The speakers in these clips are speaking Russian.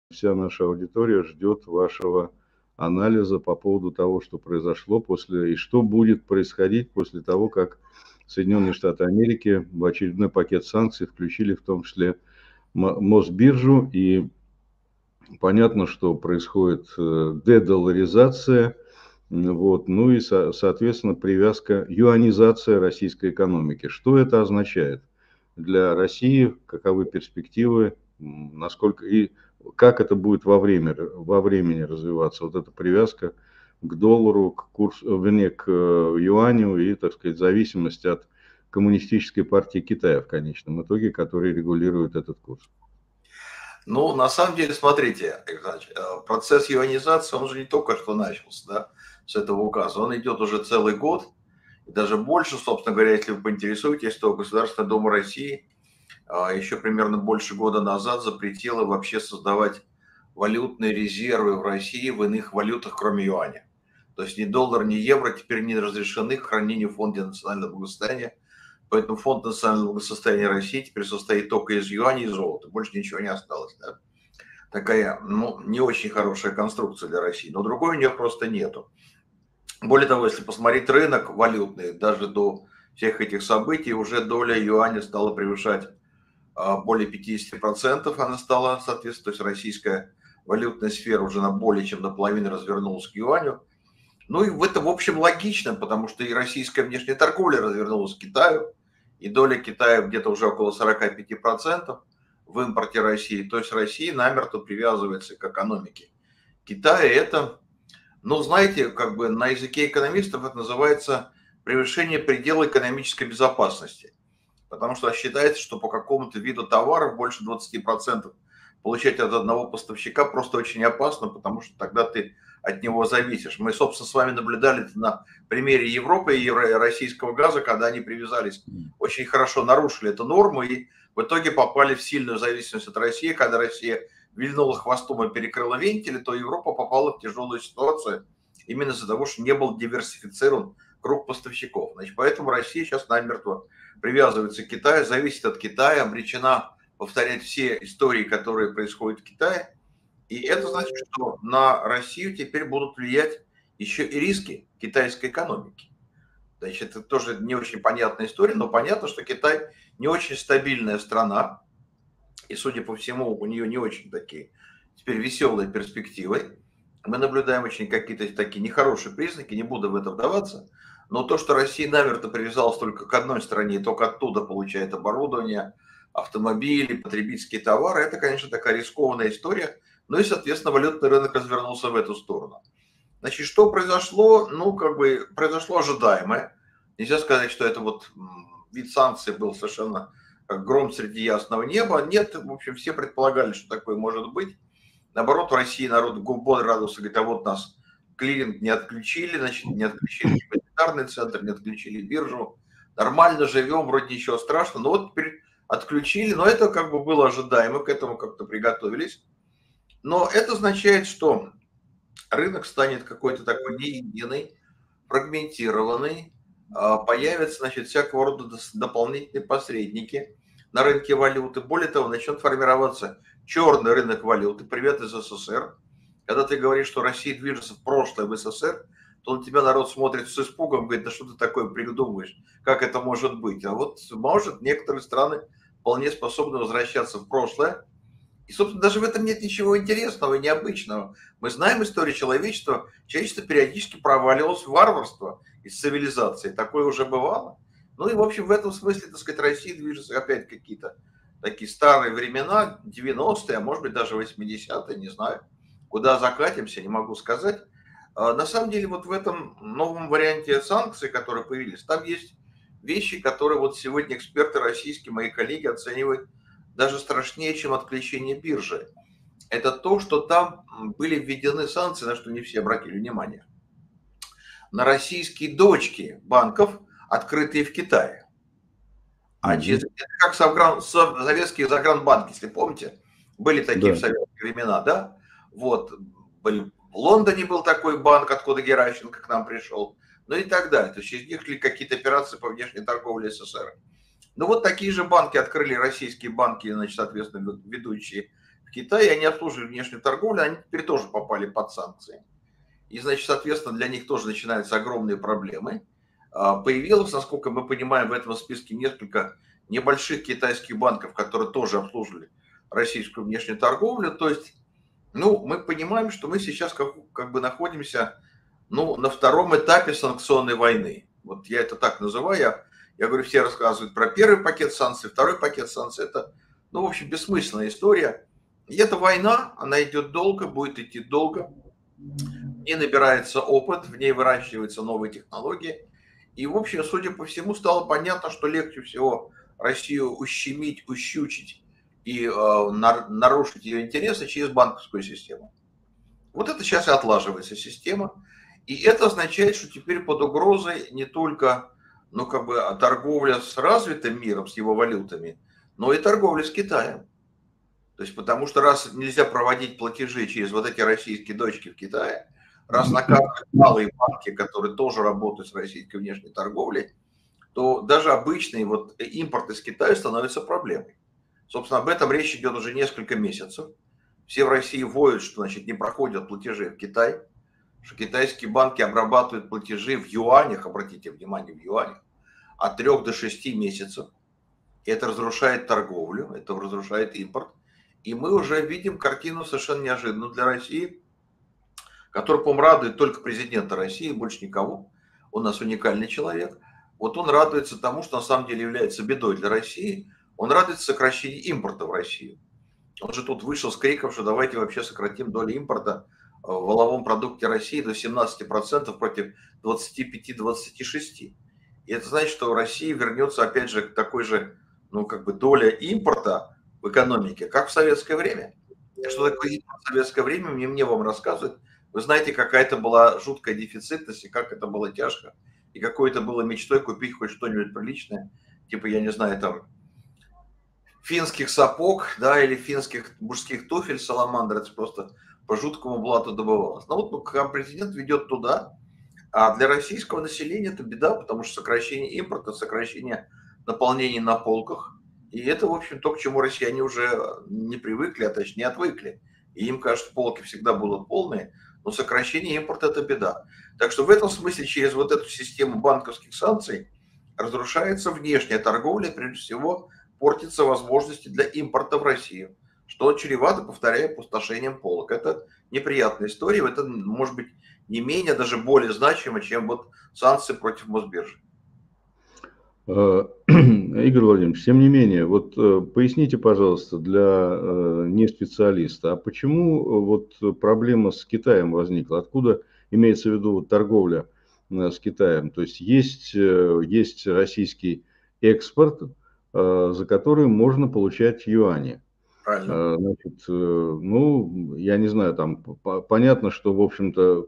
вся наша аудитория ждет вашего анализа по поводу того, что произошло после и что будет происходить после того, как Соединенные Штаты Америки в очередной пакет санкций включили в том числе Мосбиржу. И понятно, что происходит дедоларизация, вот, ну и, соответственно, привязка, юанизация российской экономики. Что это означает для России, каковы перспективы, насколько и как это будет во времени развиваться, вот эта привязка к доллару, к курсу, вернее, к юаню и, так сказать, зависимость от коммунистической партии Китая в конечном итоге, который регулирует этот курс. Ну, на самом деле, смотрите, процесс юанизации, он же не только что начался, да, с этого указа, он идет уже целый год, и даже больше, собственно говоря, если вы поинтересуетесь, то Государственная Дума России еще примерно больше года назад запретила вообще создавать валютные резервы в России в иных валютах, кроме юаня. То есть ни доллар, ни евро теперь не разрешены к хранению в Фонде национального благосостояния. Поэтому Фонд национального благосостояния России теперь состоит только из юаней и золота. Больше ничего не осталось. Да? Такая, ну, не очень хорошая конструкция для России. Но другой у нее просто нету. Более того, если посмотреть рынок валютный, даже до всех этих событий, уже доля юаня стала превышать более 50%. Она стала, соответственно, то есть российская валютная сфера уже на более чем наполовину развернулась к юаню. Ну и это, в общем, логично, потому что и российская внешняя торговля развернулась к Китаю, и доля Китая где-то уже около 45% в импорте России. То есть Россия намертво привязывается к экономике Китая. Это, ну, знаете, как бы на языке экономистов это называется превышение предела экономической безопасности. Потому что считается, что по какому-то виду товаров больше 20% получать от одного поставщика просто очень опасно, потому что тогда ты от него зависишь. Мы, собственно, с вами наблюдали это на примере Европы и российского газа, когда они привязались, очень хорошо нарушили эту норму и в итоге попали в сильную зависимость от России. Когда Россия вильнула хвостом и перекрыла вентили, то Европа попала в тяжелую ситуацию именно из-за того, что не был диверсифицирован круг поставщиков. Значит, поэтому Россия сейчас намертво привязывается к Китаю, зависит от Китая, обречена повторять все истории, которые происходят в Китае. И это значит, что на Россию теперь будут влиять еще и риски китайской экономики. Значит, это тоже не очень понятная история, но понятно, что Китай не очень стабильная страна, и, судя по всему, у нее не очень такие теперь веселые перспективы. Мы наблюдаем очень какие-то такие нехорошие признаки, не буду в это вдаваться, но то, что Россия намертво привязалась только к одной стране, и только оттуда получает оборудование, автомобили, потребительские товары, это, конечно, такая рискованная история. Ну и, соответственно, валютный рынок развернулся в эту сторону. Значит, что произошло? Ну, как бы произошло ожидаемое. Нельзя сказать, что это вот вид санкций был совершенно как гром среди ясного неба. Нет, в общем, все предполагали, что такое может быть. Наоборот, в России народ бодро радовался, говорит, а вот нас клиринг не отключили, значит, не отключили депозитарный центр, не отключили биржу. Нормально живем, вроде ничего страшного. Но вот теперь отключили, но это как бы было ожидаемо, к этому как-то приготовились. Но это означает, что рынок станет какой-то такой неединый, фрагментированный, появятся, значит, всякого рода дополнительные посредники на рынке валюты. Более того, начнет формироваться черный рынок валюты. Привет из СССР. Когда ты говоришь, что Россия движется в прошлое в СССР, то на тебя народ смотрит с испугом, говорит, да что ты такое придумываешь, как это может быть? А вот может, некоторые страны вполне способны возвращаться в прошлое. И, собственно, даже в этом нет ничего интересного и необычного. Мы знаем историю человечества. Человечество периодически проваливалось в варварство из цивилизации. Такое уже бывало. Ну и, в общем, в этом смысле, так сказать, Россия движется опять какие-то такие старые времена, 90-е, а может быть даже 80-е, не знаю. Куда закатимся, не могу сказать. На самом деле, вот в этом новом варианте санкций, которые появились, там есть вещи, которые вот сегодня эксперты российские, мои коллеги, оценивают даже страшнее, чем отключение биржи. Это то, что там были введены санкции, на что не все обратили внимание, на российские дочки банков, открытые в Китае. Как советские загранбанки, если помните, были такие в советские времена, да? Вот, в Лондоне был такой банк, откуда Геращенко к нам пришел, ну и так далее. То есть через них шли какие-то операции по внешней торговле СССР. Ну вот такие же банки открыли российские банки, значит, соответственно, ведущие в в Китае, они обслуживали внешнюю торговлю, они теперь тоже попали под санкции. И, значит, соответственно, для них тоже начинаются огромные проблемы. Появилось, насколько мы понимаем, в этом списке несколько небольших китайских банков, которые тоже обслуживали российскую внешнюю торговлю. То есть, ну, мы понимаем, что мы сейчас как бы находимся, ну, на втором этапе санкционной войны. Вот я это так называю. Я говорю, все рассказывают про первый пакет санкций, второй пакет санкций. Это, ну, в общем, бессмысленная история. И эта война, она идет долго, будет идти долго. В ней набирается опыт, в ней выращиваются новые технологии. И, в общем, судя по всему, стало понятно, что легче всего Россию ущемить, ущучить и нарушить ее интересы через банковскую систему. Вот это сейчас и отлаживается система. И это означает, что теперь под угрозой не только, ну, как бы, торговля с развитым миром, с его валютами, но и торговля с Китаем. То есть, потому что раз нельзя проводить платежи через вот эти российские дочки в Китае, раз наказывают малые банки, которые тоже работают с российской внешней торговлей, то даже обычный вот импорт из Китая становится проблемой. Собственно, об этом речь идет уже несколько месяцев. Все в России воют, что, значит, не проходят платежи в Китай, что китайские банки обрабатывают платежи в юанях, обратите внимание, в юанях, от 3 до 6 месяцев. И это разрушает торговлю, это разрушает импорт. И мы уже видим картину совершенно неожиданную для России, которая, по-моему, радует только президента России, больше никого. Он у нас уникальный человек. Вот он радуется тому, что на самом деле является бедой для России. Он радуется сокращению импорта в Россию. Он же тут вышел с криком, что давайте вообще сократим долю импорта в валовом продукте России до 17% против 25-26%. И это значит, что Россия вернется опять же к такой же, ну, как бы доля импорта в экономике, как в советское время. Что такое импорт в советское время, мне вам рассказывают. Вы знаете, какая-то была жуткая дефицитность, и как это было тяжко, и какой это было мечтой купить хоть что-нибудь приличное, типа, я не знаю, там, финских сапог, да, или финских мужских туфель Саламандр, это просто по жуткому блату добывалось. Но вот президент ведет туда, а для российского населения это беда, потому что сокращение импорта, сокращение наполнений на полках, и это, в общем, то, к чему россияне уже не привыкли, а точнее отвыкли. И им кажется, полки всегда будут полные, но сокращение импорта – это беда. Так что в этом смысле через вот эту систему банковских санкций разрушается внешняя торговля, прежде всего портятся возможности для импорта в Россию, что чревато, повторяю, опустошением полок. Это неприятная история, это может быть не менее, даже более значимо, чем вот санкции против Мосбиржи. Игорь Владимирович, тем не менее, вот поясните, пожалуйста, для неспециалиста, а почему вот проблема с Китаем возникла? Откуда имеется в виду вот торговля с Китаем? То есть есть российский экспорт, за который можно получать юани. Правильно. Значит, ну, я не знаю, там понятно, что, в общем-то,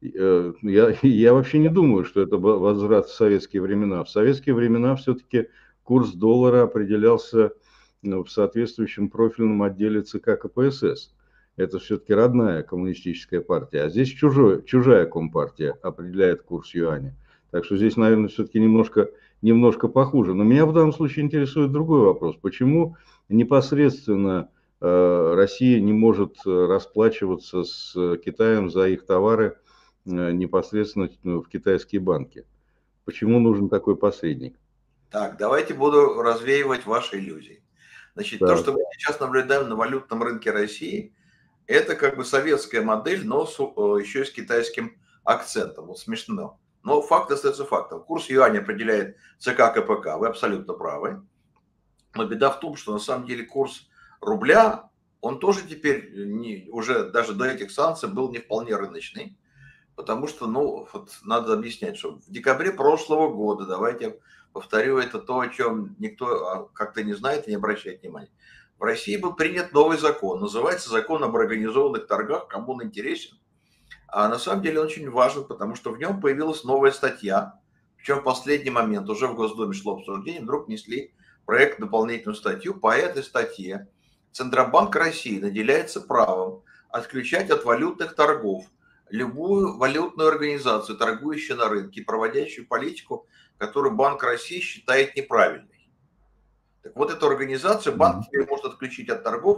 я вообще не думаю, что это возврат в советские времена. В советские времена все-таки курс доллара определялся, ну, в соответствующем профильном отделе ЦК КПСС. Это все-таки родная коммунистическая партия, а здесь чужая компартия определяет курс юаня. Так что здесь, наверное, все-таки немножко похуже. Но меня в данном случае интересует другой вопрос. Почему непосредственно Россия не может расплачиваться с Китаем за их товары непосредственно в китайские банки? Почему нужен такой посредник? Так, давайте буду развеивать ваши иллюзии. Значит, то, Так. что мы сейчас наблюдаем на валютном рынке России, это как бы советская модель, но еще и с китайским акцентом. Вот смешно. Но факт остается фактом. Курс юаня определяет ЦК КПК, вы абсолютно правы. Но беда в том, что на самом деле курс рубля, он тоже теперь уже даже до этих санкций был не вполне рыночный. Потому что, ну, вот надо объяснять, что в декабре прошлого года, давайте я повторю, это то, о чем никто как-то не знает и не обращает внимания. В России был принят новый закон, называется закон об организованных торгах, кому он интересен. А на самом деле он очень важен, потому что в нем появилась новая статья, причем в последний момент уже в Госдуме шло обсуждение, вдруг внесли проект дополнительную статью. По этой статье Центробанк России наделяется правом отключать от валютных торгов любую валютную организацию, торгующую на рынке, проводящую политику, которую Банк России считает неправильной. Так вот, эту организацию банк теперь может отключить от торгов,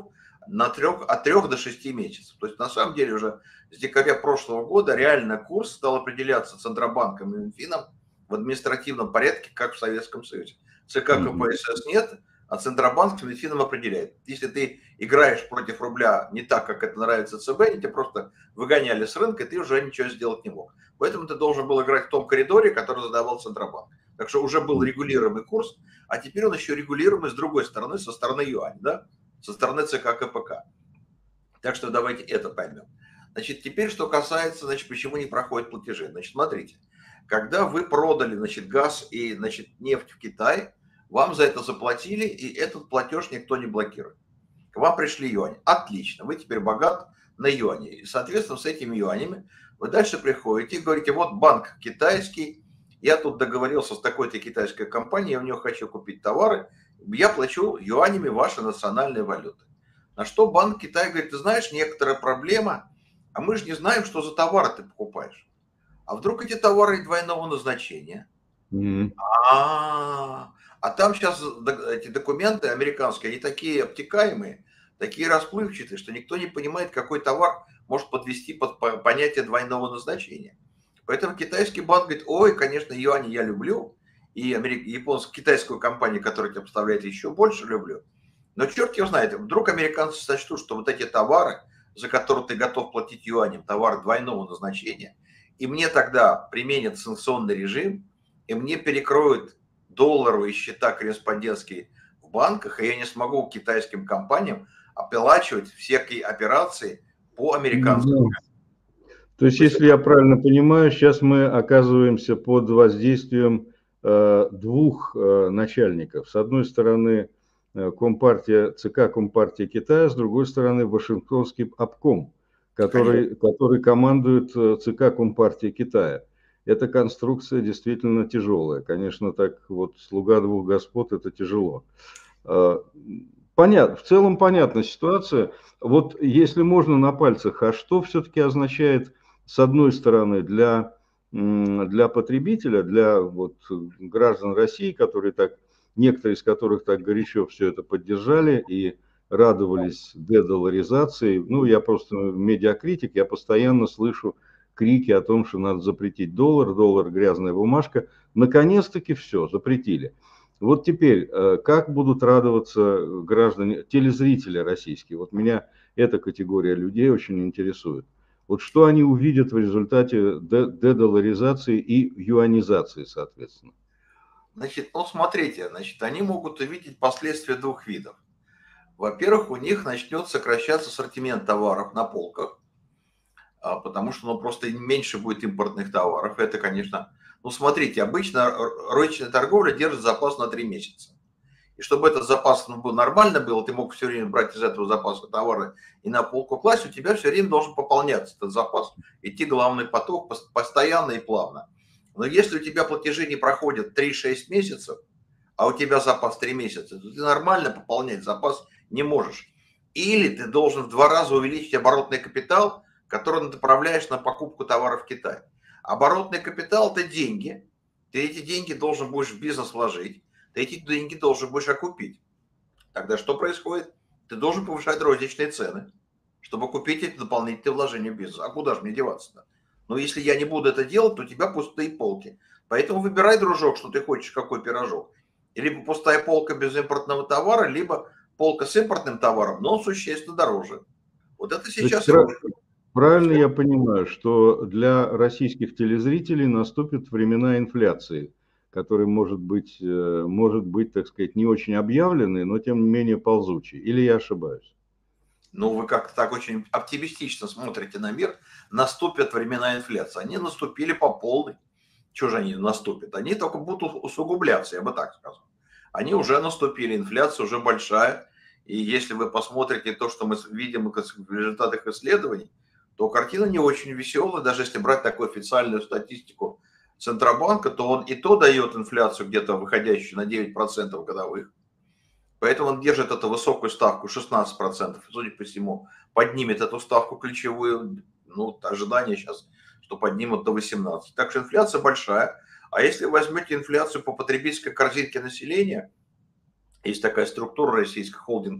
от 3 до 6 месяцев. То есть на самом деле уже с декабря прошлого года реально курс стал определяться Центробанком и Минфином в административном порядке, как в Советском Союзе. ЦК КПСС нет, а Центробанк с Минфином определяет. Если ты играешь против рубля не так, как это нравится ЦБ, они тебя просто выгоняли с рынка, и ты уже ничего сделать не мог. Поэтому ты должен был играть в том коридоре, который задавал Центробанк. Так что уже был регулируемый курс, а теперь он еще регулируемый с другой стороны, со стороны юаня, да? Со стороны ЦК КПК. Так что давайте это поймем. Значит, теперь что касается, значит, почему не проходят платежи. Значит, смотрите, когда вы продали, значит, газ и, значит, нефть в Китай, вам за это заплатили, и этот платеж никто не блокирует. К вам пришли юани. Отлично, вы теперь богат на юани. И, соответственно, с этими юанями вы дальше приходите и говорите, вот банк китайский, я тут договорился с такой-то китайской компанией, я у нее хочу купить товары, я плачу юанями вашей национальной валюты. На что Банк Китая говорит, ты знаешь, некоторая проблема, а мы же не знаем, что за товары ты покупаешь. А вдруг эти товары двойного назначения? А там сейчас эти документы американские, они такие обтекаемые, такие расплывчатые, что никто не понимает, какой товар может подвести под понятие двойного назначения. Поэтому китайский банк говорит, ой, конечно, юани я люблю, и китайскую компанию, которая тебя поставляет, еще больше люблю. Но черт его знает, вдруг американцы сочтут, что вот эти товары, за которые ты готов платить юанем, товары двойного назначения, и мне тогда применят санкционный режим, и мне перекроют долларовые счета корреспондентские в банках, и я не смогу китайским компаниям оплачивать всякие операции по американским. То есть, если я правильно понимаю, сейчас мы оказываемся под воздействием двух начальников. С одной стороны, Компартия, ЦК Компартии Китая, с другой стороны, Вашингтонский обком, который командует ЦК Компартии Китая. Эта конструкция действительно тяжелая. Конечно, так вот, слуга двух господ, это тяжело. Понятно, в целом понятна ситуация. Вот если можно на пальцах, а что все-таки означает, с одной стороны, для потребителя, для вот граждан России, которые так, некоторые из которых так горячо все это поддержали и радовались дедоларизации. Ну, я просто медиакритик, я постоянно слышу крики о том, что надо запретить доллар грязная бумажка. Наконец-таки все, запретили. Вот теперь, как будут радоваться граждане, телезрители российские? Вот меня эта категория людей очень интересует. Вот что они увидят в результате дедоларизации и юанизации, соответственно? Значит, ну смотрите, значит, они могут увидеть последствия двух видов. Во-первых, у них начнет сокращаться ассортимент товаров на полках, потому что ну, просто меньше будет импортных товаров. Это, конечно, ну смотрите, обычно розничная торговля держит запас на 3 месяца. И чтобы этот запас был нормально был, ты мог все время брать из этого запаса товары и на полку класть, у тебя все время должен пополняться этот запас, идти главный поток постоянно и плавно. Но если у тебя платежи не проходят 3-6 месяцев, а у тебя запас 3 месяца, то ты нормально пополнять запас не можешь. Или ты должен в 2 раза увеличить оборотный капитал, который ты направляешь на покупку товаров в Китае. Оборотный капитал – это деньги. Ты эти деньги должен будешь в бизнес вложить. Ты эти деньги должен будешь окупить. Тогда что происходит? Ты должен повышать розничные цены, чтобы купить эти дополнительные вложения в бизнес. А куда же мне деваться-то? Но если я не буду это делать, то у тебя пустые полки. Поэтому выбирай, дружок, что ты хочешь, какой пирожок. Либо пустая полка без импортного товара, либо полка с импортным товаром, но существенно дороже. Вот это сейчас... Правильно я понимаю, что для российских телезрителей наступят времена инфляции, которые может быть, так сказать, не очень объявленные, но тем не менее ползучие. Или я ошибаюсь? Ну, вы как-то так очень оптимистично смотрите на мир. Наступят времена инфляции. Они наступили по полной. Чего же они наступят? Они только будут усугубляться, я бы так сказал. Они уже наступили, инфляция уже большая. И если вы посмотрите то, что мы видим в результатах исследований, то картина не очень веселая. Даже если брать такую официальную статистику Центробанка, то он и то дает инфляцию где-то выходящую на 9% годовых. Поэтому он держит эту высокую ставку 16%. Судя по всему, поднимет эту ставку ключевую. Ну, ожидание сейчас, что поднимут до 18%. Так что инфляция большая. А если возьмете инфляцию по потребительской корзинке населения, есть такая структура российская, холдинг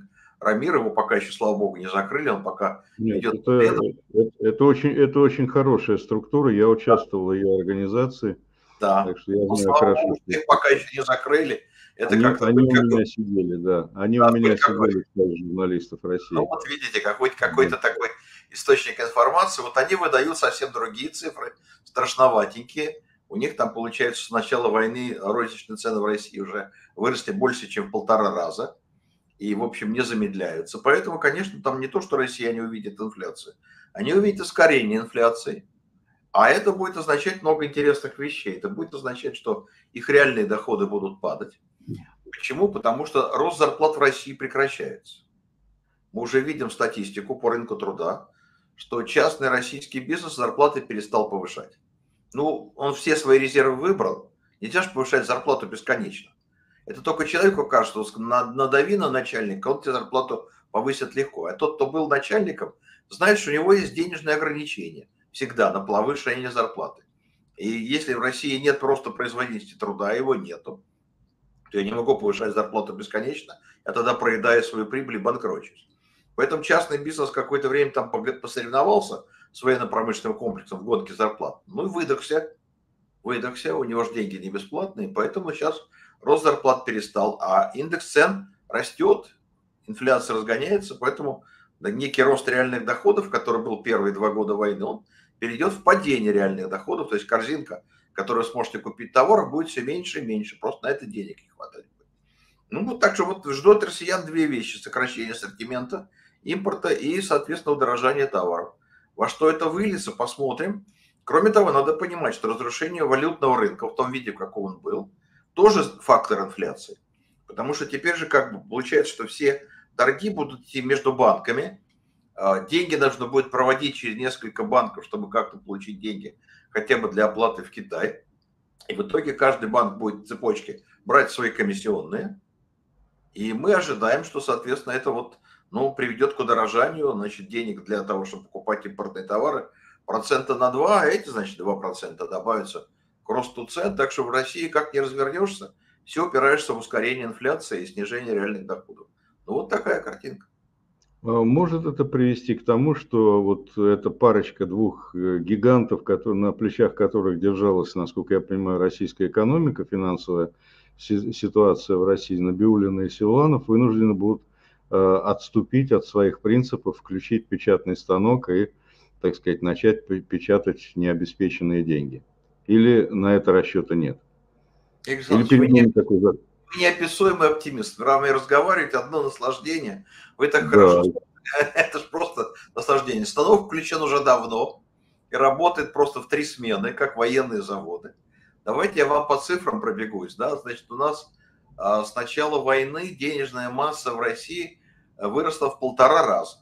Рамир, его пока еще, слава богу, не закрыли, он пока Нет, ведет это, это очень хорошая структура, я участвовал в ее организации, да. так что я Ну, знаю слава хорошо, богу, что что их пока еще не закрыли. Это они, как-то они хоть у какой, меня сидели, да, они у да, меня хоть какой. сидели, кстати, журналистов Ну, России. вот видите, Да. какой-то такой источник информации. Вот они выдают совсем другие цифры, страшноватенькие. У них там, получается, с начала войны розничные цены в России уже выросли больше, чем в 1,5 раза. И, в общем, не замедляются. Поэтому, конечно, там не то, что россияне увидят инфляцию. Они увидят ускорение инфляции. А это будет означать много интересных вещей. Это будет означать, что их реальные доходы будут падать. Почему? Потому что рост зарплат в России прекращается. Мы уже видим статистику по рынку труда, что частный российский бизнес зарплаты перестал повышать. Ну, он все свои резервы выбрал. Нельзя же повышать зарплату бесконечно. Это только человеку кажется, что надави на начальника, он тебе зарплату повысит легко. А тот, кто был начальником, знает, что у него есть денежные ограничения. Всегда на повышение зарплаты. И если в России нет просто производительности труда, его нету, то я не могу повышать зарплату бесконечно, я тогда проедаю свою прибыль и банкрочусь. Поэтому частный бизнес какое-то время там посоревновался с военно-промышленным комплексом в гонке зарплат. Ну и выдохся, у него же деньги не бесплатные, поэтому сейчас рост зарплат перестал, а индекс цен растет, инфляция разгоняется, поэтому некий рост реальных доходов, который был первые 2 года войны, он перейдет в падение реальных доходов, то есть корзинка, которую вы сможете купить товар, будет все меньше и меньше, просто на это денег не хватает. Ну, вот так что вот ждет россиян две вещи: сокращение ассортимента импорта и, соответственно, удорожание товаров. Во что это выльется, посмотрим. Кроме того, надо понимать, что разрушение валютного рынка в том виде, в каком он был, тоже фактор инфляции. Потому что теперь же как бы получается, что все торги будут идти между банками, деньги нужно будет проводить через несколько банков, чтобы как-то получить деньги хотя бы для оплаты в Китай. И в итоге каждый банк будет в цепочке брать свои комиссионные. И мы ожидаем, что, соответственно, это вот, ну, приведет к удорожанию, значит, денег для того, чтобы покупать импортные товары, 2%, а эти, значит, 2% добавятся к росту цен. Так что в России, как не развернешься, все упираешься в ускорение инфляции и снижение реальных доходов. Ну, вот такая картинка. Может это привести к тому, что вот эта парочка двух гигантов, на плечах которых держалась, насколько я понимаю, российская экономика, финансовая ситуация в России, Набиуллина и Силуанов, вынуждены будут отступить от своих принципов, включить печатный станок и, так сказать, начать печатать необеспеченные деньги? Или на это расчета нет? Игорь Или Александрович, перед ними такой... неописуемый оптимист. Равно разговаривать, одно наслаждение. Вы так Да. хорошо. Это же просто наслаждение. Станок включен уже давно и работает просто в 3 смены, как военные заводы. Давайте я вам по цифрам пробегусь. Да? Значит, у нас с начала войны денежная масса в России выросла в 1,5 раза.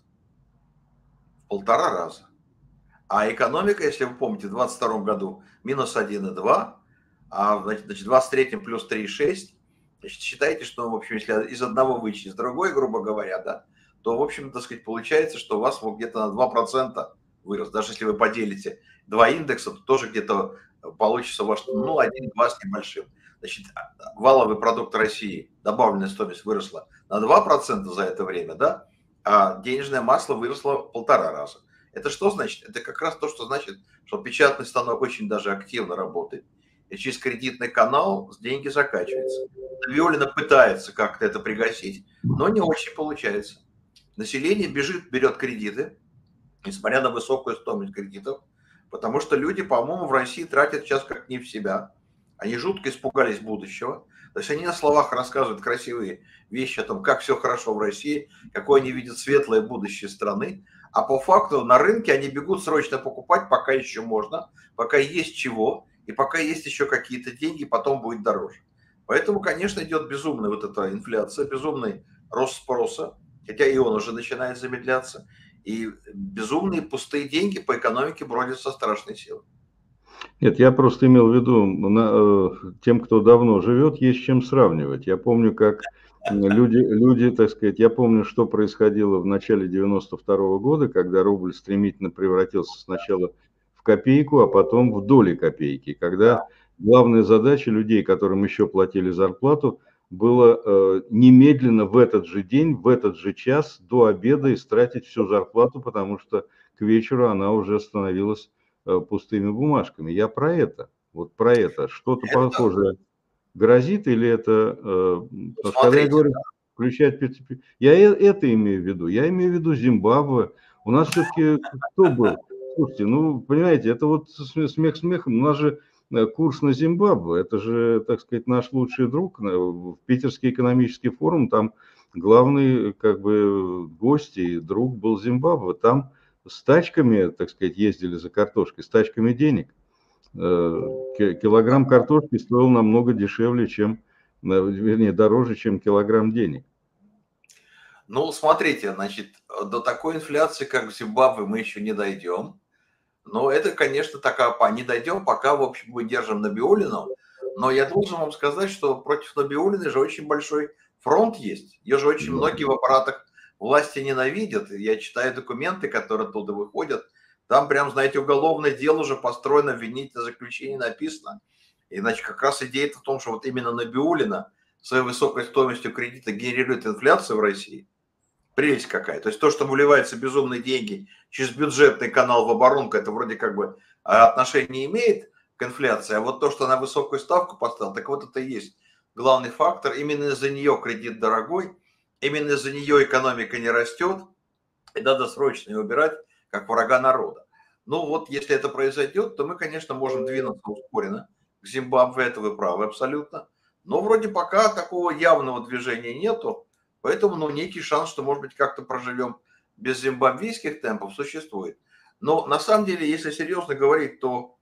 В 1,5 раза. А экономика, если вы помните, в 2022 году минус 1,2, а значит, в 2023 плюс 3,6. Значит, считайте, что, в общем, если из одного вычесть из другой, грубо говоря, да, то, в общем, так сказать, получается, что у вас где-то на 2% вырос. Даже если вы поделите два индекса, то тоже где-то получится у вас, ну, 1-2 с небольшим. Значит, валовый продукт России, добавленная стоимость выросла на 2% за это время, да, а денежное масло выросло в 1,5 раза. Это что значит? Это как раз то, что значит, что печатный станок очень даже активно работает. И через кредитный канал деньги закачиваются. Набиуллина пытается как-то это пригасить, но не очень получается. Население бежит, берет кредиты, несмотря на высокую стоимость кредитов, потому что люди, по-моему, в России тратят сейчас как не в себя. Они жутко испугались будущего. То есть они на словах рассказывают красивые вещи о том, как все хорошо в России, какое они видят светлое будущее страны, а по факту на рынке они бегут срочно покупать, пока еще можно, пока есть чего, и пока есть еще какие-то деньги, потом будет дороже. Поэтому, конечно, идет безумная вот эта инфляция, безумный рост спроса, хотя и он уже начинает замедляться, и безумные пустые деньги по экономике бродят со страшной силой. Нет, я просто имел в виду, тем, кто давно живет, есть с чем сравнивать. Я помню, как люди, так сказать, я помню, что происходило в начале 92 года, когда рубль стремительно превратился сначала в копейку, а потом в доли копейки, когда главная задача людей, которым еще платили зарплату, было немедленно в этот же день, в этот же час до обеда истратить всю зарплату, потому что к вечеру она уже становилась пустыми бумажками. Я про это, вот про это. Что-то Это, похожее грозит или это... Потому что когда я смотрите, говорю включать... Я это имею в виду. Я имею в виду Зимбабве. У нас все-таки кто был? Слушайте, ну, понимаете, это вот смех смехом. У нас же курс на Зимбабве. Это же, так сказать, наш лучший друг. В Питерский экономический форум, там главный как бы гость и друг был Зимбабве. Там с тачками, так сказать, ездили за картошкой, с тачками денег. Килограмм картошки стоил намного дешевле, чем, вернее, дороже, чем килограмм денег. ну, смотрите, значит, до такой инфляции, как в Зимбабве, мы еще не дойдем. Но это, конечно, такая, не дойдем, пока, в общем, мы держим Набиуллину. Но я должен вам сказать, что против Набиуллиной же очень большой фронт есть. Ее же очень многие в аппаратах власти ненавидят. И я читаю документы, которые оттуда выходят. Там прям, знаете, уголовное дело уже построено, обвинительное заключение написано. Иначе как раз идея в том, что вот именно Набиуллина своей высокой стоимостью кредита генерирует инфляцию в России. Прелесть какая. То есть то, что выливаются безумные деньги через бюджетный канал в оборонку, это вроде как бы отношения не имеет к инфляции, а вот то, что она высокую ставку поставила, так вот это и есть главный фактор. Именно из-за нее кредит дорогой, именно из-за нее экономика не растет, и надо срочно ее убирать, как врага народа. Ну вот, если это произойдет, то мы, конечно, можем двинуться ускоренно к Зимбабве, это вы правы абсолютно. Но вроде пока такого явного движения нету, поэтому, ну, некий шанс, что, может быть, как-то проживем без зимбабвийских темпов, существует. Но на самом деле, если серьезно говорить, то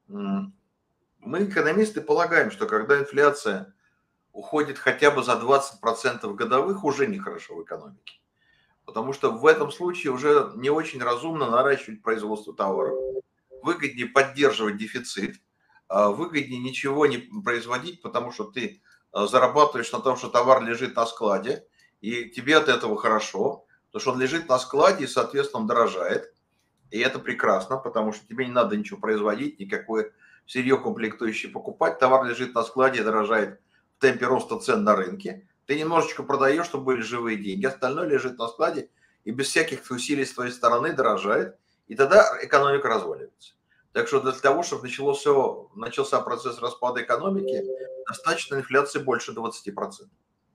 мы, экономисты, полагаем, что когда инфляция уходит хотя бы за 20% годовых, уже нехорошо в экономике. Потому что в этом случае уже не очень разумно наращивать производство товаров. Выгоднее поддерживать дефицит, выгоднее ничего не производить, потому что ты зарабатываешь на том, что товар лежит на складе, и тебе от этого хорошо, потому что он лежит на складе и, соответственно, он дорожает. И это прекрасно, потому что тебе не надо ничего производить, никакое сырье комплектующее покупать. Товар лежит на складе и дорожает в темпе роста цен на рынке. Ты немножечко продаешь, чтобы были живые деньги, остальное лежит на складе и без всяких усилий с твоей стороны дорожает, и тогда экономика разваливается. Так что для того, чтобы начался процесс распада экономики, достаточно инфляции больше 20%.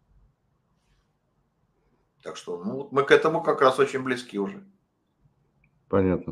Так что ну, мы к этому как раз очень близки уже. Понятно.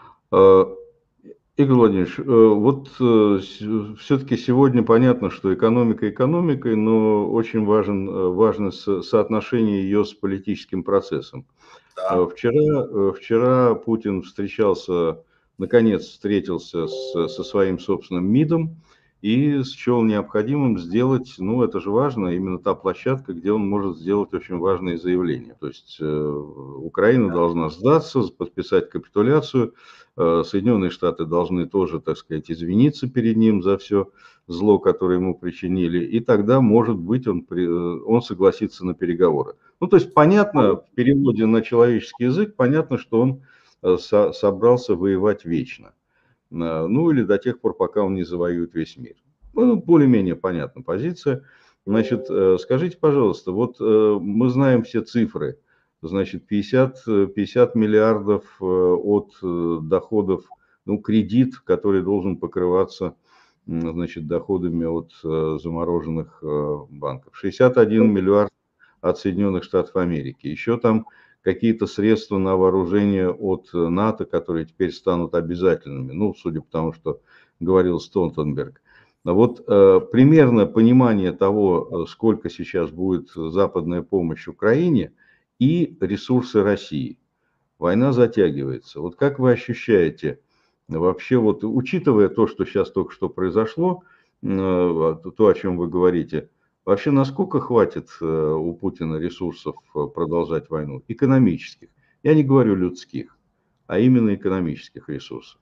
Игорь Владимирович, вот все-таки сегодня понятно, что экономика экономикой, но очень важно соотношение ее с политическим процессом. Да. Вчера Путин наконец встретился со своим собственным МИДом и счел необходимым сделать, ну это же важно, именно та площадка, где он может сделать очень важные заявления. То есть Украина должна сдаться, подписать капитуляцию, Соединенные Штаты должны тоже, так сказать, извиниться перед ним за все зло, которое ему причинили, и тогда, может быть, он согласится на переговоры. Ну, то есть, понятно, в переводе на человеческий язык, понятно, что он собрался воевать вечно. Ну, или до тех пор, пока он не завоюет весь мир. Ну, более-менее понятна позиция. Значит, скажите, пожалуйста, вот мы знаем все цифры. Значит, 50 миллиардов от доходов, ну, кредит, который должен покрываться, значит, доходами от замороженных банков. 61 миллиард от Соединенных Штатов Америки. Еще там какие-то средства на вооружение от НАТО, которые теперь станут обязательными. Ну, судя по тому, что говорил Столтенберг. Вот примерно понимание того, сколько сейчас будет западная помощь Украине и ресурсы России. Война затягивается. Вот как вы ощущаете, вообще, вот учитывая то, что сейчас только что произошло, то, о чем вы говорите, вообще насколько хватит у Путина ресурсов продолжать войну? Экономических. Я не говорю людских, а именно экономических ресурсов.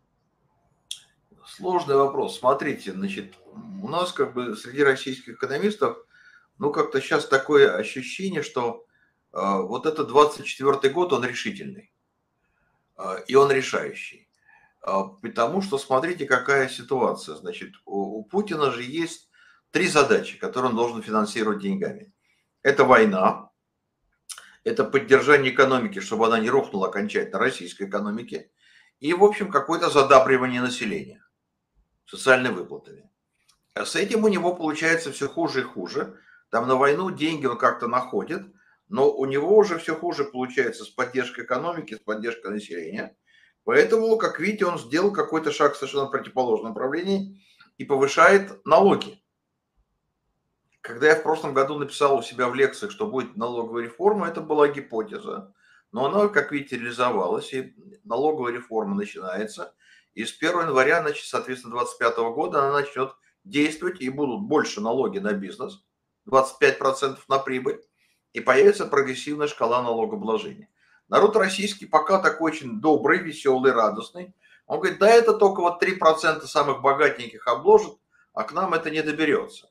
Сложный вопрос. Смотрите, значит, у нас как бы среди российских экономистов, ну как-то сейчас такое ощущение, что вот этот 24-й год, он решительный. И он решающий. Потому что смотрите, какая ситуация. Значит, у Путина же есть три задачи, которые он должен финансировать деньгами. Это война, это поддержание экономики, чтобы она не рухнула окончательно, российской экономики, и, в общем, какое-то задабривание населения социальными выплатами. А с этим у него получается все хуже и хуже. Там на войну деньги он как-то находит, но у него уже все хуже получается с поддержкой экономики, с поддержкой населения. Поэтому, как видите, он сделал какой-то шаг в совершенно противоположном направлении и повышает налоги. Когда я в прошлом году написал у себя в лекциях, что будет налоговая реформа, это была гипотеза. Но она, как видите, реализовалась, и налоговая реформа начинается. И с 1 января, значит, соответственно, 2025 года она начнет действовать, и будут больше налоги на бизнес, 25% на прибыль, и появится прогрессивная шкала налогообложения. Народ российский пока такой очень добрый, веселый, радостный. Он говорит, да это только вот 3% самых богатеньких обложат, а к нам это не доберется.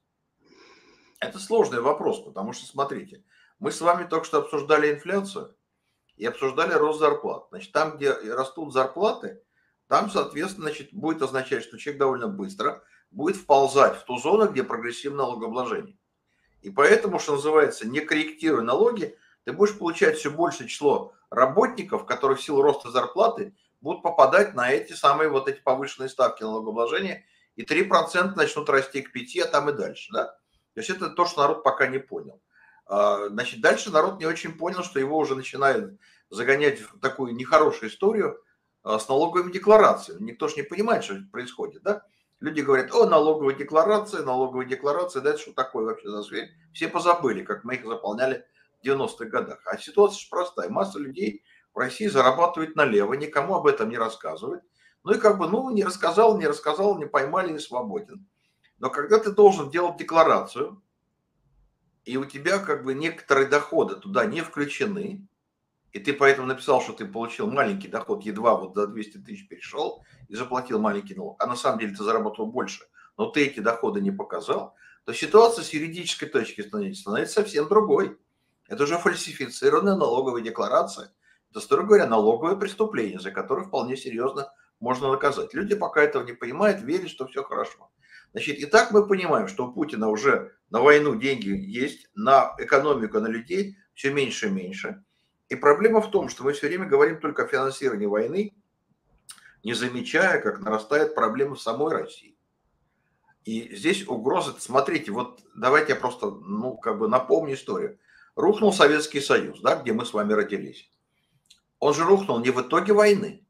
Это сложный вопрос, потому что, смотрите, мы с вами только что обсуждали инфляцию и обсуждали рост зарплат. Значит, там, где растут зарплаты, там, соответственно, значит, будет означать, что человек довольно быстро будет вползать в ту зону, где прогрессивное налогообложение. И поэтому, что называется, не корректируя налоги, ты будешь получать все большее число работников, которые в силу роста зарплаты будут попадать на эти самые вот эти повышенные ставки налогообложения, и 3% начнут расти к 5%, а там и дальше, да? То есть это то, что народ пока не понял. Значит, дальше народ не очень понял, что его уже начинают загонять в такую нехорошую историю с налоговыми декларациями. Никто же не понимает, что происходит, да? Люди говорят, о, налоговая декларация, да это что такое вообще за зверь? Все позабыли, как мы их заполняли в 90-х годах. А ситуация же простая. Масса людей в России зарабатывает налево, никому об этом не рассказывают. Ну и как бы, ну, не рассказал, не поймали, не свободен. Но когда ты должен делать декларацию, и у тебя как бы некоторые доходы туда не включены, и ты поэтому написал, что ты получил маленький доход, едва вот до 200 тысяч перешел и заплатил маленький налог, а на самом деле ты заработал больше, но ты эти доходы не показал, то ситуация с юридической точки становится совсем другой. Это уже фальсифицированная налоговая декларация. Это, строго говоря, налоговое преступление, за которое вполне серьезно можно наказать. Люди пока этого не понимают, верят, что все хорошо. Значит, и так мы понимаем, что у Путина уже на войну деньги есть, на экономику, на людей все меньше и меньше. И проблема в том, что мы все время говорим только о финансировании войны, не замечая, как нарастает проблема в самой России. И здесь угроза, смотрите, вот давайте я просто, ну, как бы напомню историю. Рухнул Советский Союз, да, где мы с вами родились. Он же рухнул не в итоге войны.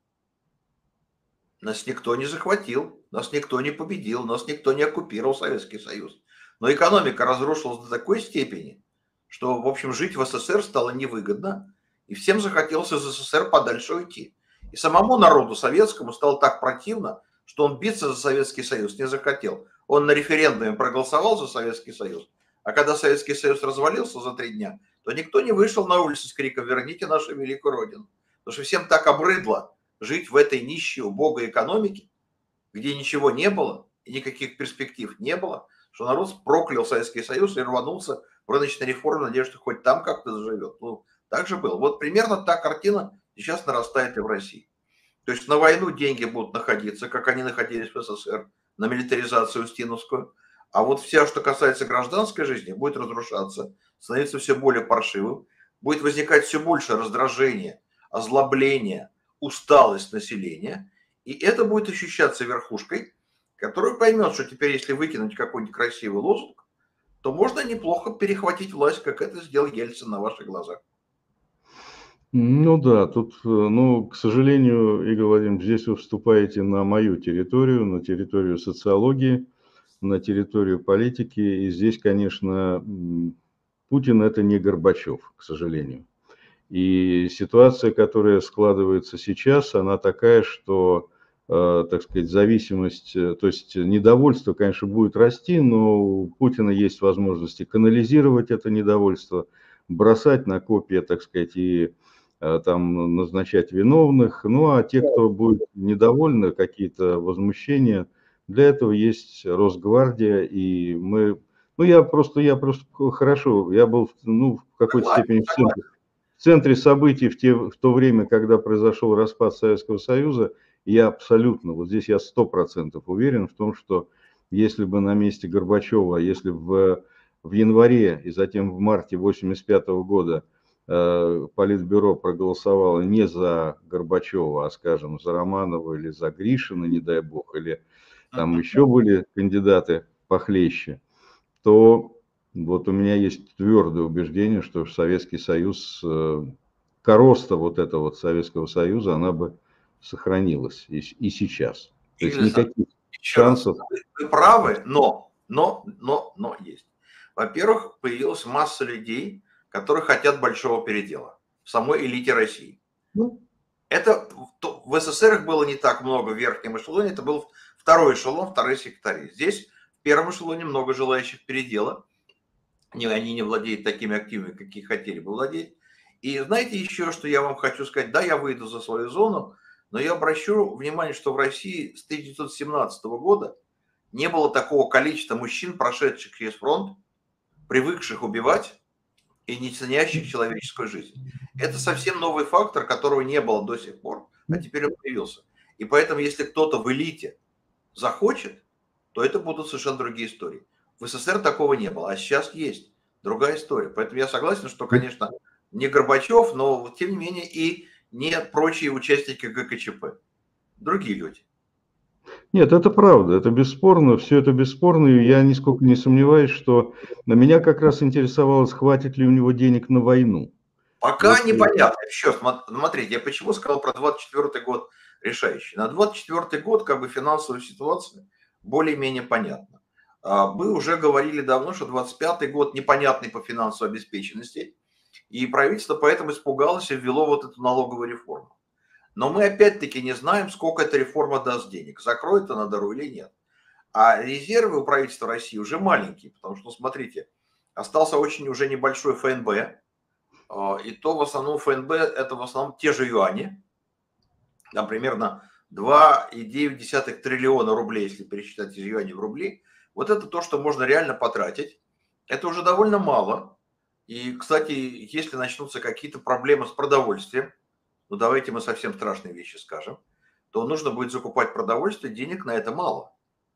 Нас никто не захватил, нас никто не победил, нас никто не оккупировал Советский Союз. Но экономика разрушилась до такой степени, что, в общем, жить в СССР стало невыгодно, и всем захотелось из СССР подальше уйти. И самому народу советскому стало так противно, что он биться за Советский Союз не захотел. Он на референдуме проголосовал за Советский Союз, а когда Советский Союз развалился за 3 дня, то никто не вышел на улицу с криком «Верните нашу великую Родину». Потому что всем так обрыдло жить в этой нищей, убогой экономике, где ничего не было и никаких перспектив не было, что народ проклял Советский Союз и рванулся в рыночной реформе, надеясь, что хоть там как-то заживет. Ну, так же было. Вот примерно та картина сейчас нарастает и в России. То есть на войну деньги будут находиться, как они находились в СССР, на милитаризацию устиновскую. А вот все, что касается гражданской жизни, будет разрушаться, становиться все более паршивым, будет возникать все больше раздражения, озлобления, усталость населения. И это будет ощущаться верхушкой, которая поймет, что теперь, если выкинуть какой-нибудь красивый лозунг, то можно неплохо перехватить власть, как это сделал Ельцин на ваших глазах. Ну да, тут, ну, к сожалению, Игорь Владимирович, здесь вы вступаете на мою территорию, на территорию социологии, на территорию политики. И здесь, конечно, Путин – это не Горбачев, к сожалению. И ситуация, которая складывается сейчас, она такая, что, так сказать, зависимость, то есть недовольство, конечно, будет расти, но у Путина есть возможности канализировать это недовольство, бросать на копья, так сказать, и там назначать виновных. Ну, а те, кто будет недовольны, какие-то возмущения, для этого есть Росгвардия, и мы... Ну, я просто хорошо, я был, ну, в какой-то степени в центре событий в то время, когда произошел распад Советского Союза. Я абсолютно, вот здесь я 100% уверен в том, что если бы на месте Горбачева, если в январе и затем в марте 1985 года Политбюро проголосовало не за Горбачева, а, скажем, за Романова или за Гришина, не дай бог, или там еще были кандидаты похлеще, то вот у меня есть твердое убеждение, что Советский Союз, короста вот этого вот Советского Союза, она бы сохранилась и сейчас. То есть никаких еще раз, шансов. вы правы, но есть. Во-первых, появилась масса людей, которые хотят большого передела в самой элите России. Ну, Это в СССР их было не так много в верхнем эшелоне, это был второй эшелон, вторые секретари. Здесь в первом эшелоне много желающих передела. Они не владеют такими активами, какие хотели бы владеть. И знаете еще, что я вам хочу сказать? Да, я выйду за свою зону, но я обращу внимание, что в России с 1917 года не было такого количества мужчин, прошедших через фронт, привыкших убивать и не ценящих человеческую жизнь. Это совсем новый фактор, которого не было до сих пор, а теперь он появился. И поэтому, если кто-то в элите захочет, то это будут совершенно другие истории. В СССР такого не было, а сейчас есть другая история. Поэтому я согласен, что, конечно, не Горбачев, но тем не менее и не прочие участники ГКЧП. Другие люди. нет, это правда, это бесспорно, все это бесспорно, и я нисколько не сомневаюсь, что на меня как раз интересовалось, хватит ли у него денег на войну. Пока Вот, непонятно. Еще, смотрите, я почему сказал про 24 год решающий. На 24 год как бы финансовая ситуация более-менее понятна. Мы уже говорили давно, что 25-й год непонятный по финансовой обеспеченности, и правительство поэтому испугалось и ввело вот эту налоговую реформу. Но мы опять-таки не знаем, сколько эта реформа даст денег, закроет она дыру или нет. А резервы у правительства России уже маленькие, потому что, смотрите, остался очень уже небольшой ФНБ, и то в основном ФНБ это в основном те же юани, там примерно 2,9 триллиона рублей, если пересчитать из юаней в рубли. Вот это то, что можно реально потратить. Это уже довольно мало. И, кстати, если начнутся какие-то проблемы с продовольствием, ну давайте мы совсем страшные вещи скажем, то нужно будет закупать продовольствие, денег на это мало.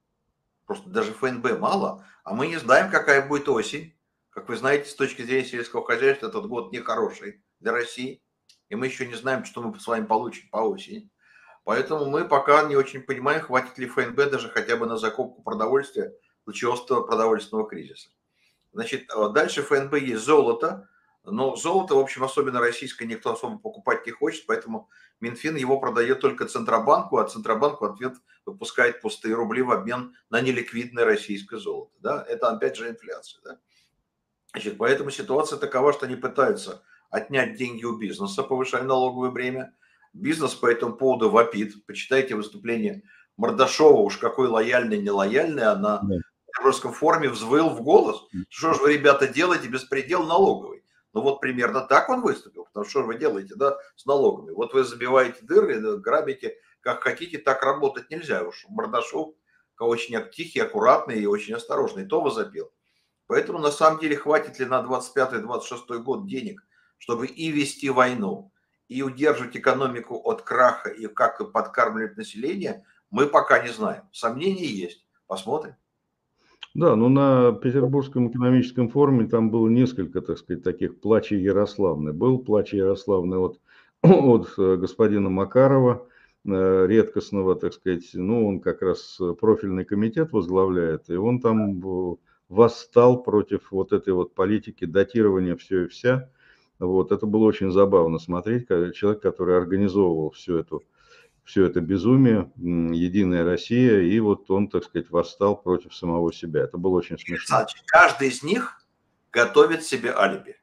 Просто даже ФНБ мало, а мы не знаем, какая будет осень. Как вы знаете, с точки зрения сельского хозяйства, этот год нехороший для России. И мы еще не знаем, что мы с вами получим по осени. Поэтому мы пока не очень понимаем, хватит ли ФНБ даже хотя бы на закупку продовольствия в случае острого продовольственного кризиса. Значит, дальше ФНБ есть золото. Но золото, в общем, особенно российское, никто особо покупать не хочет, поэтому Минфин его продает только Центробанку, а Центробанк в ответ выпускает пустые рубли в обмен на неликвидное российское золото. Да? Это опять же инфляция. Да? Значит, поэтому ситуация такова, что они пытаются отнять деньги у бизнеса, повышая налоговое бремя. Бизнес по этому поводу вопит. Почитайте выступление Мордашова, уж какой лояльный, нелояльный, а на русском форуме взвыл в голос. Что же вы, ребята, делаете, беспредел налоговый? Ну вот примерно так он выступил, потому что вы делаете, да, с налогами. Вот вы забиваете дыры, грабите, как хотите, так работать нельзя. Уж Мордашов очень тихий, аккуратный и очень осторожный, то возопил. Поэтому на самом деле хватит ли на 25-26 год денег, чтобы и вести войну, и удерживать экономику от краха, и как подкармливать население, мы пока не знаем. Сомнения есть. Посмотрим. Да, ну на Петербургском экономическом форуме там было несколько, так сказать, таких плачей Ярославны. Был плач Ярославны от господина Макарова, редкостного, так сказать, ну он как раз профильный комитет возглавляет, и он там восстал против вот этой вот политики датирования все и вся. Вот, это было очень забавно смотреть, когда человек, который организовывал все это безумие, Единая Россия, и вот он, так сказать, восстал против самого себя. Это было очень смешно. Каждый из них готовит себе алиби.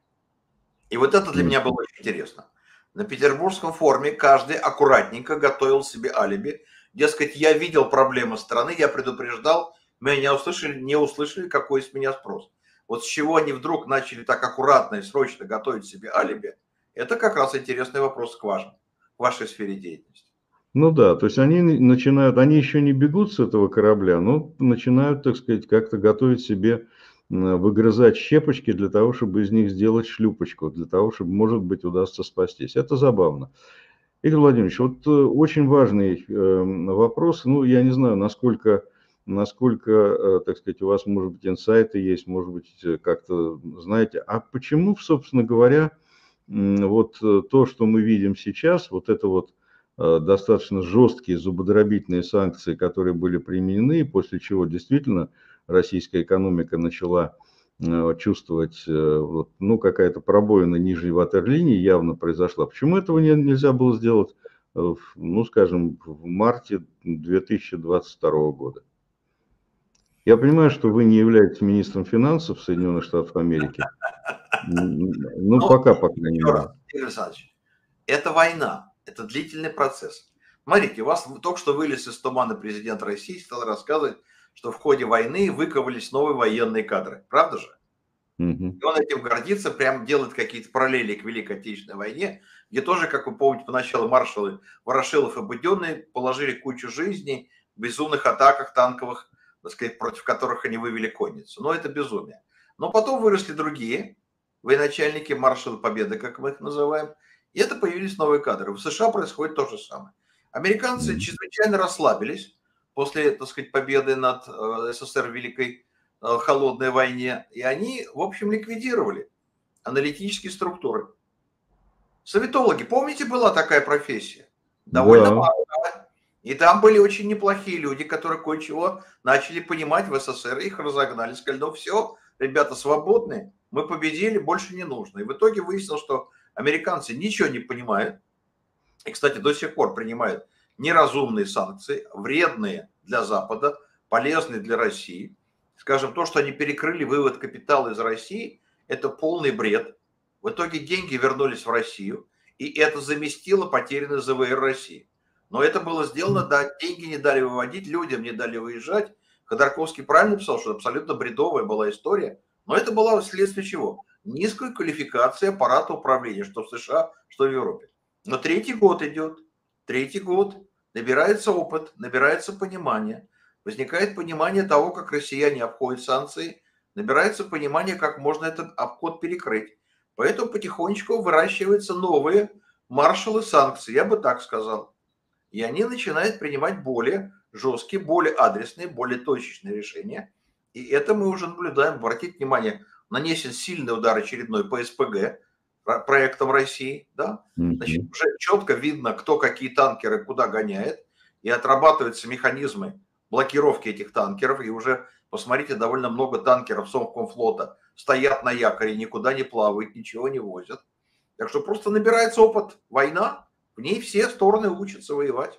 И вот это для меня было очень интересно. На Петербургском форуме каждый аккуратненько готовил себе алиби. Дескать, я видел проблемы страны, я предупреждал, меня не услышали, какой с меня спрос. Вот с чего они вдруг начали так аккуратно и срочно готовить себе алиби, это как раз интересный вопрос к вашей сфере деятельности. Ну да, то есть они начинают, они еще не бегут с этого корабля, но начинают, так сказать, как-то готовить себе, выгрызать щепочки для того, чтобы из них сделать шлюпочку, для того, чтобы, может быть, удастся спастись. Это забавно. Игорь Владимирович, вот очень важный вопрос, ну, я не знаю, насколько насколько, так сказать, у вас, может быть, инсайты есть, может быть, как-то знаете, а почему, собственно говоря, вот то, что мы видим сейчас, вот это вот достаточно жесткие зубодробительные санкции, которые были применены, после чего действительно российская экономика начала чувствовать, вот, ну, какая-то пробоина нижней ватерлинии явно произошла. Почему этого нельзя было сделать, ну, скажем, в марте 2022 года? Я понимаю, что вы не являетесь министром финансов Соединенных Штатов Америки, ну, Ну, пока, по крайней еще раз, мере. Игорь Александрович, это война, это длительный процесс. Смотрите, у вас только что вылез из тумана президент России, стал рассказывать, что в ходе войны выковались новые военные кадры. Правда же? Мгм. И он этим гордится, прям делает какие-то параллели к Великой Отечественной войне, где тоже, как вы помните, поначалу маршалы Ворошилов и Буденный положили кучу жизней в безумных атаках танковых, так сказать, против которых они вывели конницу. Но это безумие. Но потом выросли другие военачальники, маршалы Победы, как мы их называем, и это появились новые кадры. В США происходит то же самое. Американцы чрезвычайно расслабились после, так сказать, победы над СССР в Великой холодной войне, и они, в общем, ликвидировали аналитические структуры. Советологи, помните, была такая профессия? Довольно Да. мало. И там были очень неплохие люди, которые кое-чего начали понимать в СССР, их разогнали, сказали, ну все, ребята свободные, мы победили, больше не нужно. И в итоге выяснилось, что американцы ничего не понимают, и, кстати, до сих пор принимают неразумные санкции, вредные для Запада, полезные для России. Скажем, то, что они перекрыли вывод капитала из России, это полный бред. В итоге деньги вернулись в Россию, и это заместило потерянный ЗВР России. Но это было сделано, да, деньги не дали выводить, людям не дали выезжать. Ходорковский правильно писал, что абсолютно бредовая была история. Но это было следствие чего? Низкой квалификации аппарата управления, что в США, что в Европе. Но третий год идет, третий год, набирается опыт, набирается понимание, возникает понимание того, как россияне обходят санкции, набирается понимание, как можно этот обход перекрыть. Поэтому потихонечку выращиваются новые маршалы санкций, я бы так сказал. И они начинают принимать более жесткие, более адресные, более точечные решения. И это мы уже наблюдаем. Обратите внимание, нанесен сильный удар очередной по СПГ, проектом России. Да? Значит, Мгм. уже четко видно, кто какие танкеры куда гоняет. И отрабатываются механизмы блокировки этих танкеров. И уже, посмотрите, довольно много танкеров Совкомфлота стоят на якоре, никуда не плавают, ничего не возят. Так что просто набирается опыт. Война, в ней все стороны учатся воевать.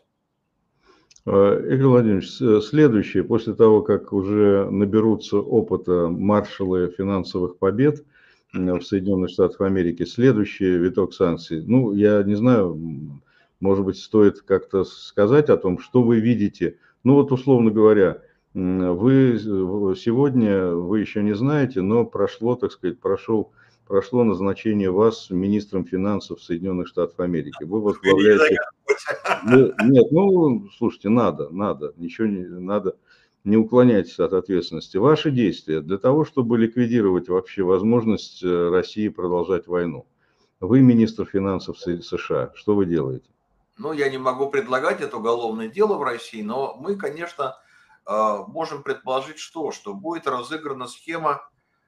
Игорь Владимирович, следующее, после того, как уже наберутся опыта маршалы финансовых побед в Соединенных Штатах Америки, следующий виток санкций. Ну, я не знаю, может быть, стоит как-то сказать о том, что вы видите. Ну, вот, условно говоря, вы сегодня, вы еще не знаете, но прошло, так сказать, прошло назначение вас министром финансов Соединенных Штатов Америки. Вы Не возглавляете... догадываюсь. Нет, ну, слушайте, надо, ничего не надо, не уклоняйтесь от ответственности. Ваши действия для того, чтобы ликвидировать вообще возможность России продолжать войну. Вы министр финансов США, что вы делаете? Ну, я не могу предлагать это уголовное дело в России, но мы, конечно, можем предположить, что будет разыграна схема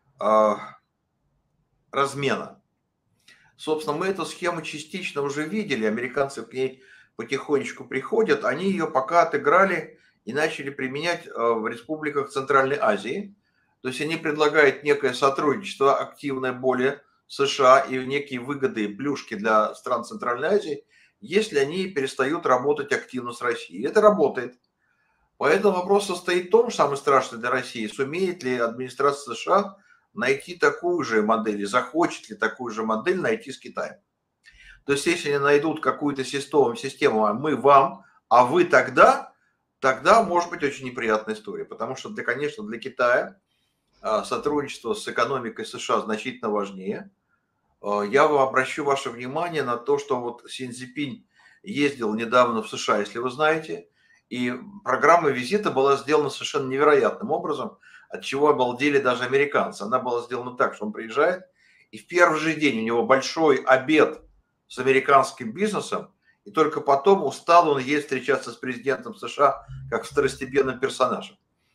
размена. Собственно, мы эту схему частично уже видели, американцы к ней потихонечку приходят, они ее пока отыграли и начали применять в республиках Центральной Азии. То есть они предлагают некое сотрудничество активное более США и некие выгоды и плюшки для стран Центральной Азии, если они перестают работать активно с Россией. И это работает. Поэтому вопрос состоит в том, самый страшный для России, сумеет ли администрация США найти такую же модель, и захочет ли такую же модель найти с Китаем. То есть, если они найдут какую-то систему, а мы вам, а вы тогда может быть очень неприятная история. Потому что, конечно, для Китая сотрудничество с экономикой США значительно важнее. Я обращу ваше внимание на то, что вот Си Цзиньпинь ездил недавно в США, если вы знаете, и программа визита была сделана совершенно невероятным образом, от чего обалдели даже американцы. Она была сделана так, что он приезжает, и в первый же день у него большой обед с американским бизнесом, и только потом устал он ездить встречаться с президентом США как второстепенным персонажем.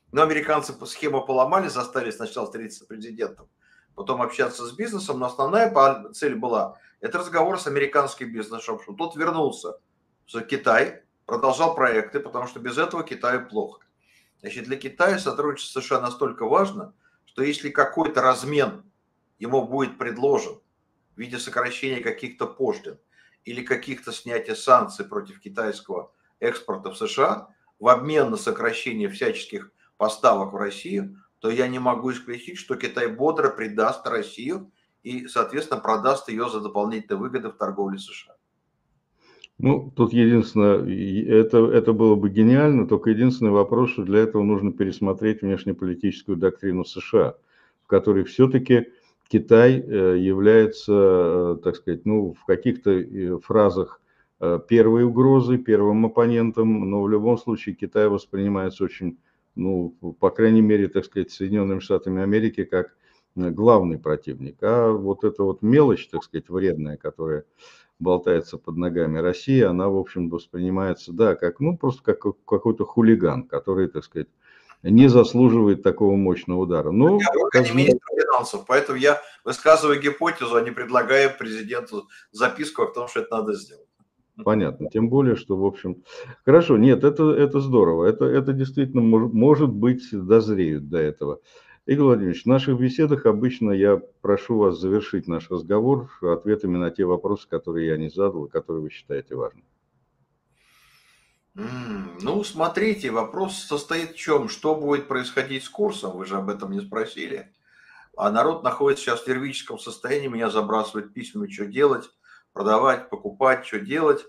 Но американцы схему поломали, заставили сначала встретиться с президентом, потом общаться с бизнесом, но основная цель была, это разговор с американским бизнесом, чтобы тот вернулся в Китай, продолжал проекты, потому что без этого Китаю плохо. Значит, для Китая сотрудничество с США настолько важно, что если какой-то размен ему будет предложен в виде сокращения каких-то пошлин или каких-то снятия санкций против китайского экспорта в США в обмен на сокращение всяческих поставок в Россию, то я не могу исключить, что Китай бодро предаст Россию и, соответственно, продаст ее за дополнительные выгоды в торговле США. Ну, тут единственное, это было бы гениально, только единственный вопрос, что для этого нужно пересмотреть внешнеполитическую доктрину США, в которой все-таки Китай является, так сказать, ну, в каких-то фразах первой угрозой, первым оппонентом, но в любом случае Китай воспринимается очень, ну, по крайней мере, так сказать, Соединенными Штатами Америки как главный противник. А вот эта вот мелочь, так сказать, вредная, которая болтается под ногами России, она, в общем, воспринимается, да, как, ну, просто как какой-то хулиган, который, так сказать, не заслуживает такого мощного удара. Но, Я только не министр финансов, поэтому я высказываю гипотезу, а не предлагаю президенту записку о том, что это надо сделать. Понятно, тем более, что, в общем, хорошо, нет, это здорово, это действительно может быть, дозреют до этого. Игорь Владимирович, в наших беседах обычно я прошу вас завершить наш разговор ответами на те вопросы, которые я не задал и которые вы считаете важными. Ну, смотрите, вопрос состоит в чем? Что будет происходить с курсом? Вы же об этом не спросили. А народ находится сейчас в нервическом состоянии, меня забрасывают письмами, что делать, продавать, покупать, что делать.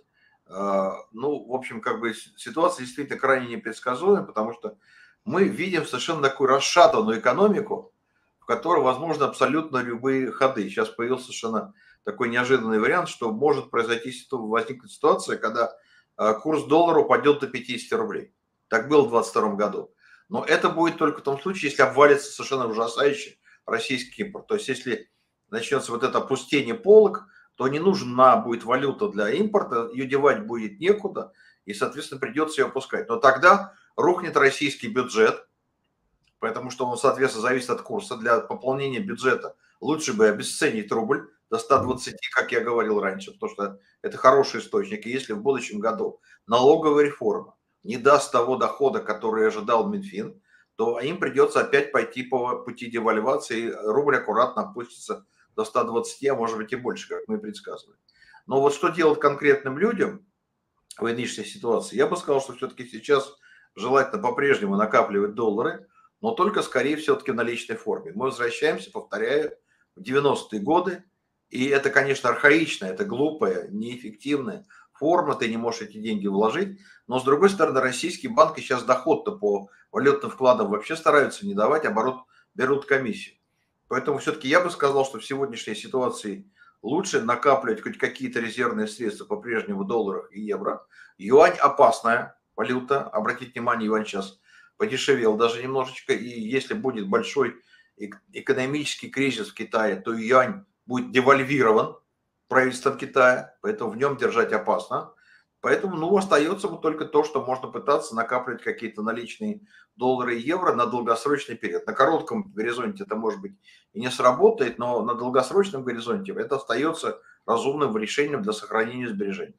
Ну, в общем, как бы ситуация действительно крайне непредсказуема, потому что мы видим совершенно такую расшатанную экономику, в которой возможны абсолютно любые ходы. Сейчас появился совершенно такой неожиданный вариант, что может произойти, возникнуть ситуация, когда курс доллара упадет до 50 рублей. Так было в 2022 году. Но это будет только в том случае, если обвалится совершенно ужасающий российский импорт. То есть, если начнется вот это опустение полок, то не нужна будет валюта для импорта, ее девать будет некуда, и, соответственно, придется ее опускать. Но тогда рухнет российский бюджет, потому что он, соответственно, зависит от курса. Для пополнения бюджета лучше бы обесценить рубль до 120, как я говорил раньше, потому что это хороший источник. И если в будущем году налоговая реформа не даст того дохода, который ожидал Минфин, то им придется опять пойти по пути девальвации, и рубль аккуратно опустится до 120, а может быть и больше, как мы предсказывали. Но вот что делать конкретным людям в нынешней ситуации? Я бы сказал, что все-таки сейчас желательно по-прежнему накапливать доллары, но только скорее все-таки в наличной форме. Мы возвращаемся, повторяю, в 90-е годы, и это, конечно, архаичная, это глупая, неэффективная форма, ты не можешь эти деньги вложить, но, с другой стороны, российские банки сейчас доход-то по валютным вкладам вообще стараются не давать, а берут комиссию. Поэтому все-таки я бы сказал, что в сегодняшней ситуации лучше накапливать хоть какие-то резервные средства по-прежнему в долларах и евро. Юань опасная валюта, обратите внимание, юань сейчас подешевел даже немножечко, и если будет большой экономический кризис в Китае, то юань будет девальвирован правительством Китая, поэтому в нем держать опасно. Поэтому, ну, остается вот только то, что можно пытаться накапливать какие-то наличные доллары и евро на долгосрочный период. На коротком горизонте это, может быть, и не сработает, но на долгосрочном горизонте это остается разумным решением для сохранения сбережений.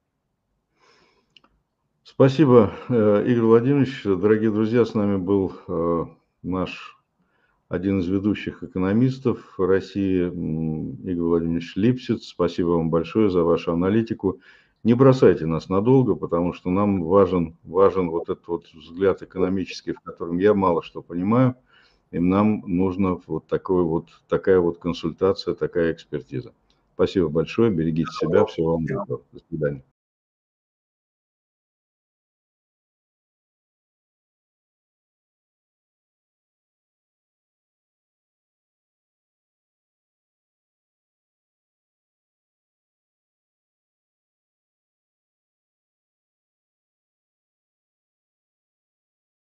Спасибо, Игорь Владимирович. Дорогие друзья, с нами был наш один из ведущих экономистов России, Игорь Владимирович Липсиц. Спасибо вам большое за вашу аналитику. Не бросайте нас надолго, потому что нам важен вот этот вот взгляд экономический, в котором я мало что понимаю, и нам нужна вот такая вот консультация, такая экспертиза. Спасибо большое, берегите себя, всего вам доброго. До свидания.